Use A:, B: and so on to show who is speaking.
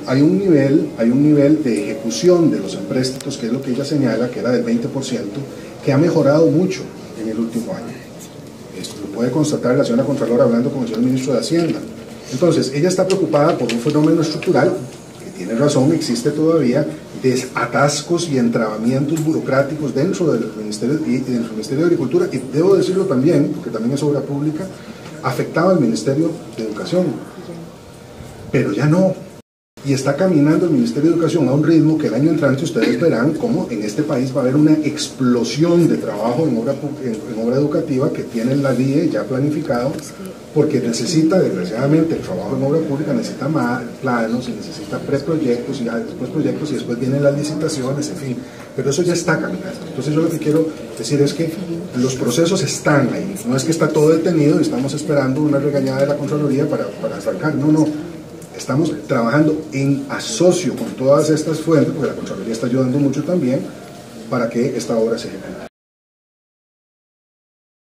A: hay un nivel de ejecución de los empréstitos, que es lo que ella señala, que era del 20%, que ha mejorado mucho en el último año. Esto lo puede constatar la señora Contralora hablando con el señor Ministro de Hacienda. Entonces, ella está preocupada por un fenómeno estructural, que tiene razón, existe todavía, de atascos y entrabamientos burocráticos dentro del Ministerio de Agricultura, y debo decirlo también, porque también es obra pública, afectaba al Ministerio de Educación. Pero ya no. Y está caminando el Ministerio de Educación a un ritmo que el año entrante ustedes verán cómo en este país va a haber una explosión de trabajo en obra educativa que tiene la DIE ya planificado, porque necesita, desgraciadamente, el trabajo en obra pública necesita más planos, y necesita preproyectos, y después proyectos, y después vienen las licitaciones, en fin. Pero eso ya está caminando. Entonces yo lo que quiero decir es que los procesos están ahí. No es que está todo detenido y estamos esperando una regañada de la Contraloría para arrancar. No, no. Estamos trabajando en asocio con todas estas fuentes, porque la Contraloría está ayudando mucho también, para que esta obra se ejecute.